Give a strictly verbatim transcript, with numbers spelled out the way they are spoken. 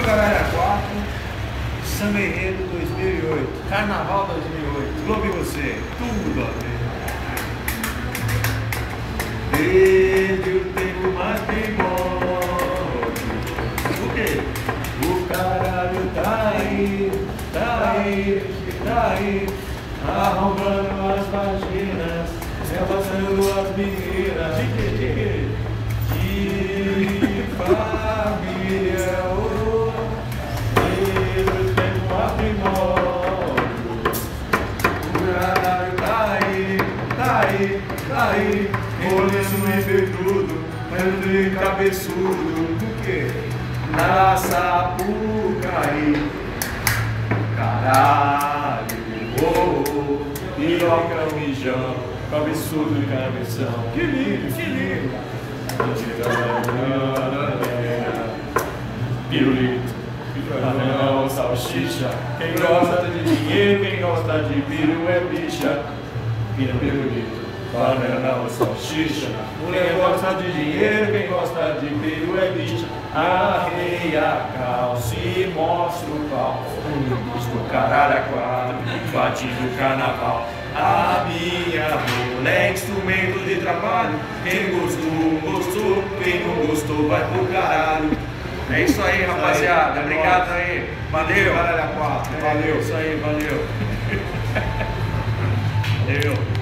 Caralho quatro, Samba Enredo dois mil e oito, Carnaval dois mil e oito, Globo e Você, tudo a ver. Desde o tempo mais primórdio. O quê? O caralho tá aí, tá aí, tá aí, arrombando as vaginas, rebaçando as meninas. De quê? De quê? De família, oh, desde o tempo mais primórdio. O caralho tá aí, tá aí, tá aí. Olhando e peitudo, mas de cabeçudo, do que? Na Sapucaí. Caralho, oh, oh, piroca, mijão, cabeçudo e cabeção. Que lindo, que lindo. Pirulito, panelão, salsicha. Quem gosta de dinheiro, quem gosta de piru é bicha. Pira, pirulito. Banana, salsicha. Mulher gosta de dinheiro, quem gosta de peru é bicha. Arreia a calça e mostra o pau. Do caralho a quatro, batido o carnaval. A minha rola é instrumento de trabalho. Quem gostou, gostou. Quem não gostou, vai pro caralho. É isso aí, rapaziada. Obrigado aí. Valeu. Caralho a quatro. Valeu. É isso aí, valeu. Valeu.